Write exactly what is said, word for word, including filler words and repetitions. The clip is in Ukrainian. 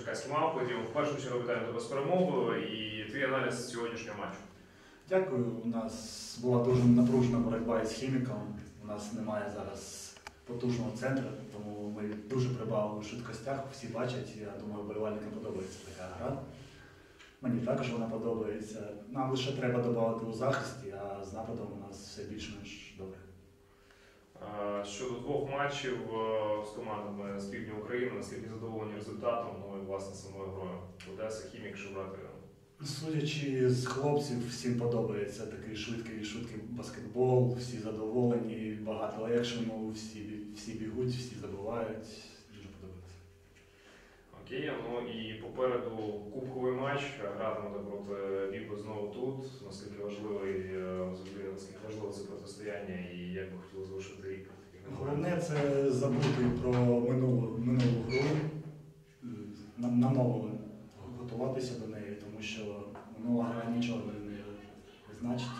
Черкаські мавпи. Дімо, в першу чергу вітаю тебе з перемогою і твій аналіз сьогоднішнього матчу. Дякую. У нас була дуже напружена боротьба із Хіміком. У нас немає зараз потужного центру, тому ми дуже прибавили у швидкостях, всі бачать. Я думаю, вболівальникам подобається така гра. Мені також вона подобається. Нам лише треба додати у захисті, а з нападом у нас все більш-менш добре. Щодо двох матчів з командами з півдня України, наскільки задоволені результатом, ну і власне самою грою? Одеса, Хімік, Шеврати? Судячи з хлопців, всім подобається такий швидкий швидкий баскетбол, всі задоволені, багато екшену, всі, всі бігуть, всі забувають. Дуже подобається. Окей, ну і попереду кубковий матч, гратимете проти Віпи знову тут. Наскільки важливий, взагалі, наскільки важливе це протистояння і як би хотіли залишити рік? Головне це забути про минулу, минулу гру, на, на нову готуватися до неї, тому що минула гра нічого не, не значить.